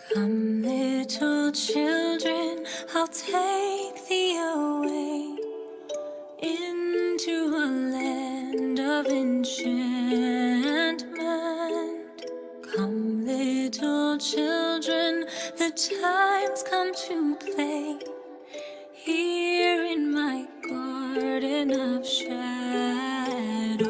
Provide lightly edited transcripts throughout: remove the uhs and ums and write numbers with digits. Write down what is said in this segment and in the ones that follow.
Come, little children, I'll take thee away into a land of enchantment. Come, little children, the time's come to play here in my garden of shadows.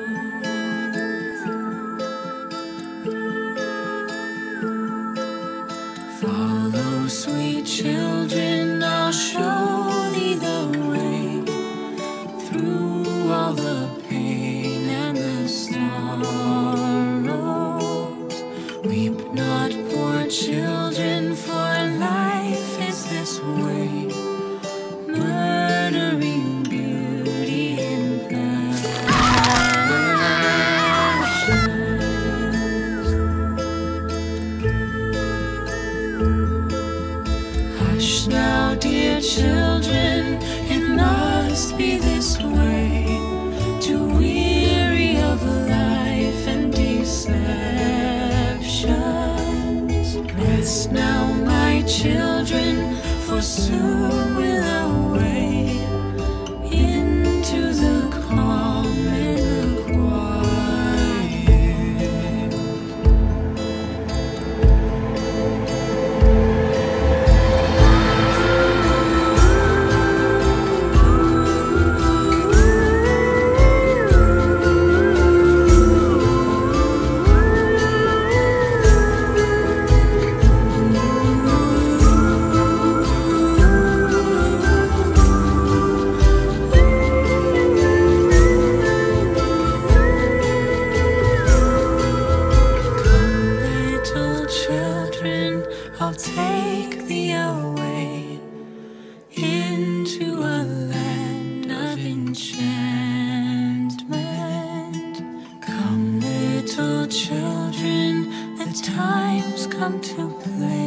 Follow, sweet children, I'll show thee the way through all the pain and the sorrows. Weep not, poor children, for life is this way, murdering beauty in passions. Hush now, dear children, it must be this way, too weary of life and deceptions. Rest now, my children, for soon we'll away into the calm and the quiet. I'll take thee away into a land of enchantment. Come, little children, the time's come to play